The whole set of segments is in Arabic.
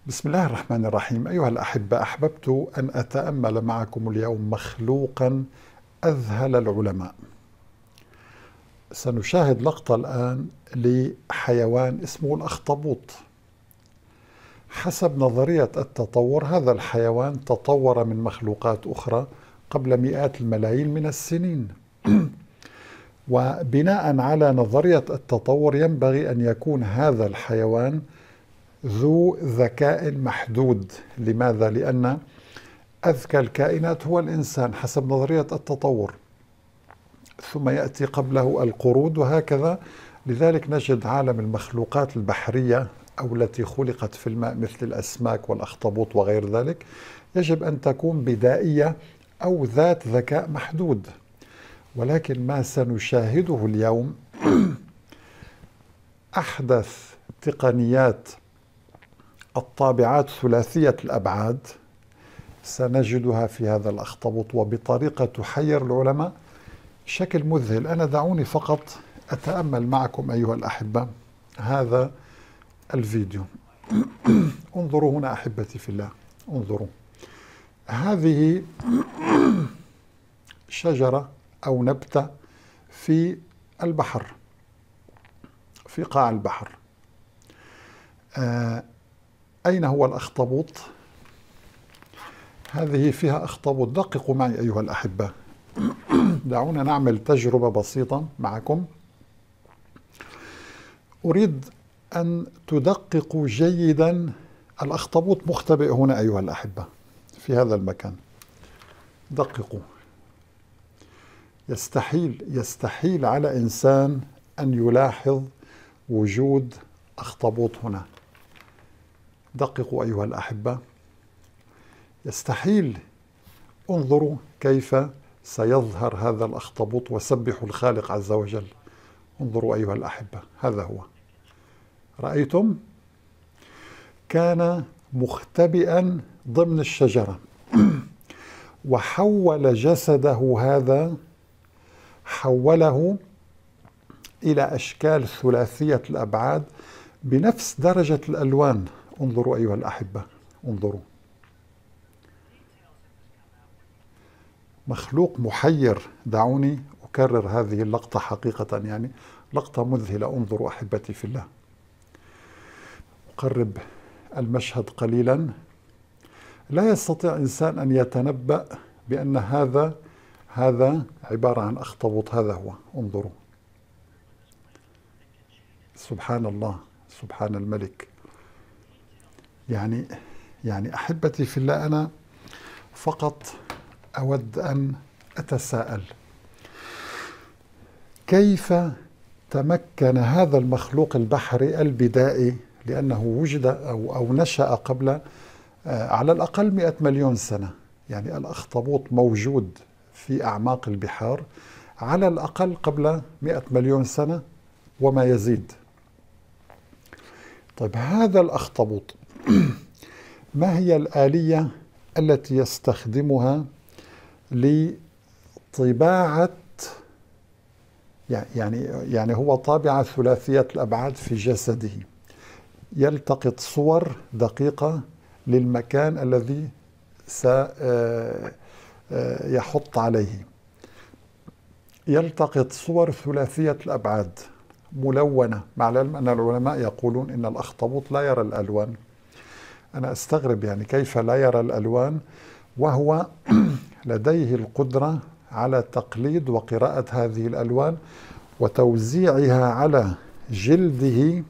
بسم الله الرحمن الرحيم. أيها الأحبة، أحببت أن أتأمل معكم اليوم مخلوقا أذهل العلماء. سنشاهد لقطة الآن لحيوان اسمه الأخطبوط. حسب نظرية التطور هذا الحيوان تطور من مخلوقات أخرى قبل مئات الملايين من السنين. وبناء على نظرية التطور ينبغي أن يكون هذا الحيوان ذو ذكاء محدود. لماذا؟ لأن أذكى الكائنات هو الإنسان حسب نظرية التطور، ثم يأتي قبله القرود وهكذا. لذلك نجد عالم المخلوقات البحرية أو التي خلقت في الماء مثل الأسماك والأخطبوط وغير ذلك يجب أن تكون بدائية أو ذات ذكاء محدود. ولكن ما سنشاهده اليوم أحدث تقنيات الطابعات ثلاثية الأبعاد سنجدها في هذا الأخطبوط وبطريقة تحير العلماء بشكل مذهل. أنا دعوني فقط أتأمل معكم أيها الأحبة هذا الفيديو. انظروا هنا أحبتي في الله، انظروا. هذه شجرة أو نبتة في البحر، في قاع البحر. أين هو الأخطبوط؟ هذه فيها أخطبوط. دققوا معي أيها الأحبة، دعونا نعمل تجربة بسيطة معكم. أريد أن تدققوا جيدا. الأخطبوط مختبئ هنا أيها الأحبة في هذا المكان. دققوا. يستحيل على إنسان أن يلاحظ وجود أخطبوط هنا. دققوا أيها الأحبة، يستحيل. انظروا كيف سيظهر هذا الأخطبوط وسبحوا الخالق عز وجل. انظروا أيها الأحبة، هذا هو. رأيتم؟ كان مختبئا ضمن الشجرة وحول جسده هذا، حوله إلى أشكال ثلاثية الأبعاد بنفس درجة الألوان. انظروا أيها الأحبة، انظروا. مخلوق محير. دعوني أكرر هذه اللقطة حقيقة، يعني لقطة مذهلة. انظروا أحبتي في الله. أقرب المشهد قليلا. لا يستطيع إنسان أن يتنبأ بأن هذا عبارة عن أخطبوط. هذا هو. انظروا. سبحان الله، سبحان الملك. يعني أحبتي في الله، أنا فقط أود أن أتساءل كيف تمكن هذا المخلوق البحري البدائي، لأنه وجد أو نشأ قبل على الأقل 100 مليون سنة. يعني الأخطبوط موجود في أعماق البحار على الأقل قبل 100 مليون سنة وما يزيد. طيب هذا الأخطبوط ما هي الآلية التي يستخدمها لطباعة، يعني هو طابعة ثلاثية الأبعاد في جسده، يلتقط صور دقيقة للمكان الذي سيحط عليه. يلتقط صور ثلاثية الأبعاد ملونة، مع العلم أن العلماء يقولون إن الأخطبوط لا يرى الألوان. أنا أستغرب يعني كيف لا يرى الألوان وهو لديه القدرة على تقليد وقراءة هذه الألوان وتوزيعها على جلده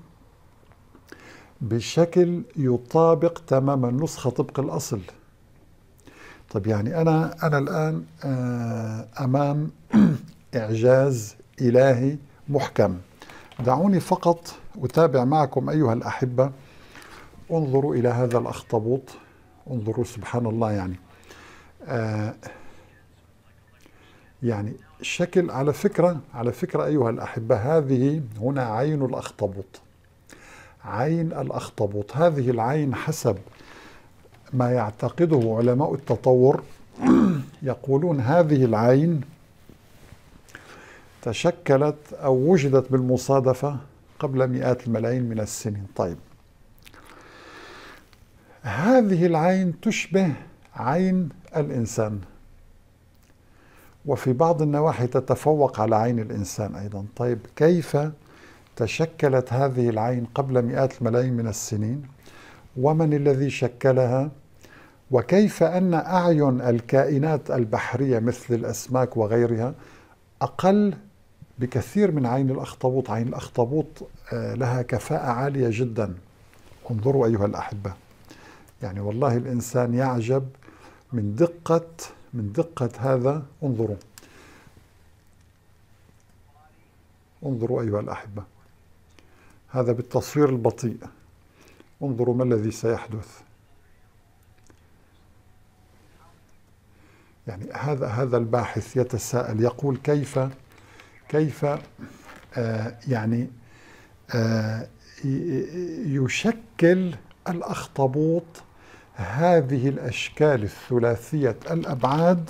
بشكل يطابق تماما نسخة طبق الأصل. طيب يعني أنا الآن أمام إعجاز إلهي محكم. دعوني فقط أتابع معكم أيها الأحبة. انظروا إلى هذا الأخطبوط، انظروا سبحان الله. يعني شكل، على فكرة أيها الأحبة، هذه هنا عين الأخطبوط. عين الأخطبوط، هذه العين حسب ما يعتقده علماء التطور يقولون هذه العين تشكلت أو وجدت بالمصادفة قبل مئات الملايين من السنين. طيب هذه العين تشبه عين الإنسان، وفي بعض النواحي تتفوق على عين الإنسان أيضا. طيب كيف تشكلت هذه العين قبل مئات الملايين من السنين؟ ومن الذي شكلها؟ وكيف أن أعين الكائنات البحرية مثل الأسماك وغيرها أقل بكثير من عين الأخطبوط؟ عين الأخطبوط لها كفاءة عالية جدا. انظروا أيها الأحبة، يعني والله الإنسان يعجب من دقة هذا. انظروا أيها الأحبة، هذا بالتصوير البطيء. انظروا ما الذي سيحدث. يعني هذا الباحث يتساءل، يقول كيف يعني يشكل الأخطبوط هذه الأشكال الثلاثية الأبعاد،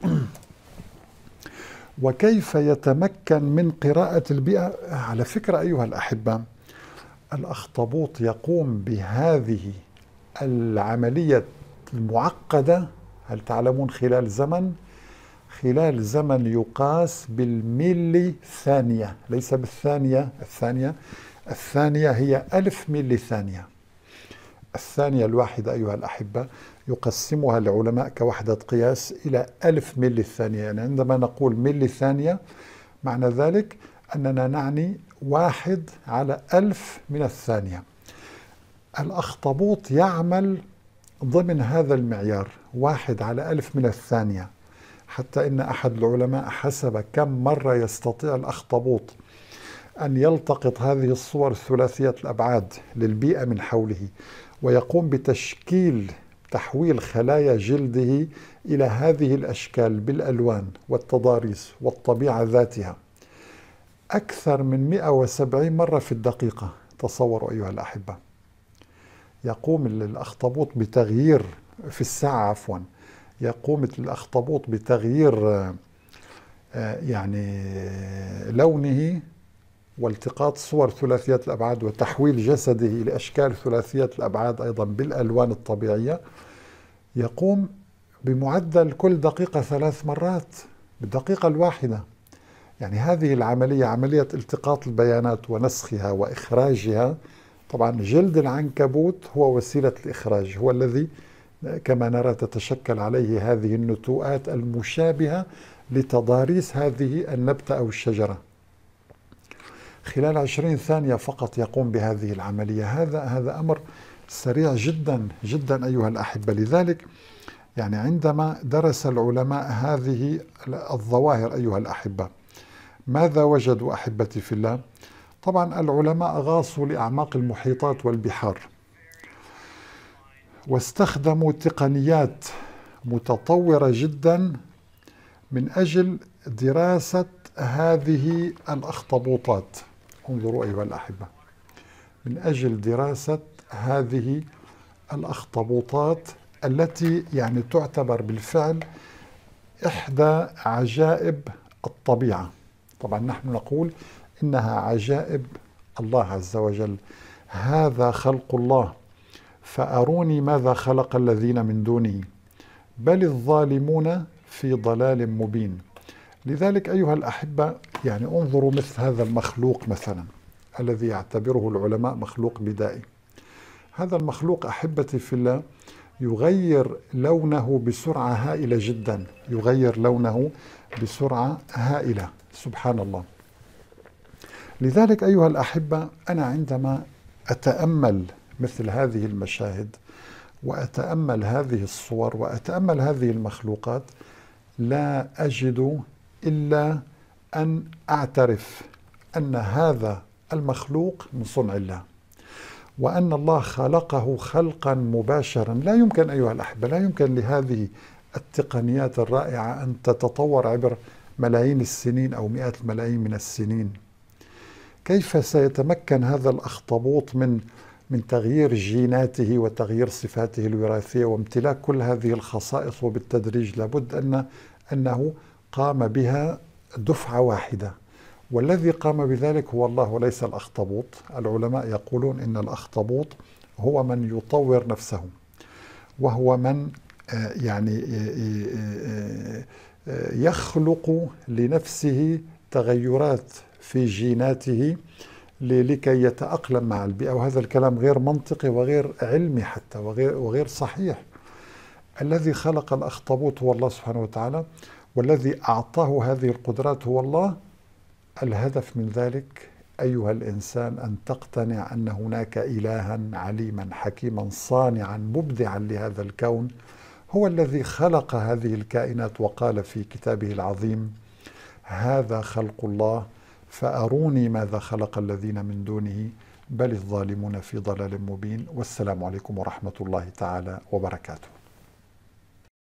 وكيف يتمكن من قراءة البيئة. على فكرة أيها الأحبة، الأخطبوط يقوم بهذه العملية المعقدة، هل تعلمون خلال زمن يقاس بالميلي ثانية، ليس بالثانية. الثانية هي 1000 ميلي ثانية. الثانية الواحدة أيها الأحبة يقسمها العلماء كوحدة قياس إلى 1000 ميلي ثانية. يعني عندما نقول ميلي ثانية معنى ذلك أننا نعني 1/1000 من الثانية. الأخطبوط يعمل ضمن هذا المعيار 1/1000 من الثانية، حتى إن أحد العلماء حسب كم مرة يستطيع الأخطبوط أن يلتقط هذه الصور الثلاثية الأبعاد للبيئة من حوله، ويقوم تحويل خلايا جلده إلى هذه الأشكال بالألوان والتضاريس والطبيعة ذاتها أكثر من 170 مرة في الدقيقة. تصوروا أيها الأحبة، يقوم الأخطبوط بتغيير في الساعة يقوم الأخطبوط بتغيير يعني لونه والتقاط صور ثلاثية الأبعاد وتحويل جسده إلى أشكال ثلاثية الأبعاد أيضا بالألوان الطبيعية. يقوم بمعدل كل دقيقة 3 مرات بالدقيقة الواحدة. يعني هذه العملية، عملية التقاط البيانات ونسخها وإخراجها. طبعا جلد العنكبوت هو وسيلة الإخراج، هو الذي كما نرى تتشكل عليه هذه النتوءات المشابهة لتضاريس هذه النبتة أو الشجرة. خلال 20 ثانية فقط يقوم بهذه العملية. هذا أمر سريع جدا جدا أيها الأحبة. لذلك يعني عندما درس العلماء هذه الظواهر أيها الأحبة، ماذا وجدوا أحبتي في الله؟ طبعا العلماء غاصوا لأعماق المحيطات والبحار، واستخدموا تقنيات متطورة جدا من أجل دراسة هذه الأخطبوطات. انظروا أيها الأحبة، من أجل دراسة هذه الأخطبوطات التي يعني تعتبر بالفعل إحدى عجائب الطبيعة. طبعا نحن نقول إنها عجائب الله عز وجل، هذا خلق الله فأروني ماذا خلق الذين من دونه بل الظالمون في ضلال مبين. لذلك أيها الأحبة يعني انظروا مثل هذا المخلوق مثلا الذي يعتبره العلماء مخلوق بدائي. هذا المخلوق أحبتي في الله يغير لونه بسرعة هائلة جدا، يغير لونه بسرعة هائلة، سبحان الله. لذلك أيها الأحبة أنا عندما أتأمل مثل هذه المشاهد وأتأمل هذه الصور وأتأمل هذه المخلوقات لا أجد إلا أن أعترف أن هذا المخلوق من صنع الله، وأن الله خلقه خلقا مباشرا. لا يمكن أيها الأحبة، لا يمكن لهذه التقنيات الرائعة أن تتطور عبر ملايين السنين أو مئات الملايين من السنين. كيف سيتمكن هذا الأخطبوط من تغيير جيناته وتغيير صفاته الوراثية وامتلاك كل هذه الخصائص؟ وبالتدريج لابد أنه قام بها دفعة واحدة، والذي قام بذلك هو الله وليس الأخطبوط. العلماء يقولون إن الأخطبوط هو من يطور نفسه، وهو من يعني يخلق لنفسه تغيرات في جيناته لكي يتأقلم مع البيئة، وهذا الكلام غير منطقي وغير علمي حتى وغير صحيح. الذي خلق الأخطبوط هو الله سبحانه وتعالى، والذي أعطاه هذه القدرات هو الله. الهدف من ذلك أيها الإنسان أن تقتنع أن هناك إلها عليما حكيما صانعا مبدعا لهذا الكون، هو الذي خلق هذه الكائنات وقال في كتابه العظيم: هذا خلق الله فأروني ماذا خلق الذين من دونه بل الظالمون في ضلال مبين. والسلام عليكم ورحمة الله تعالى وبركاته.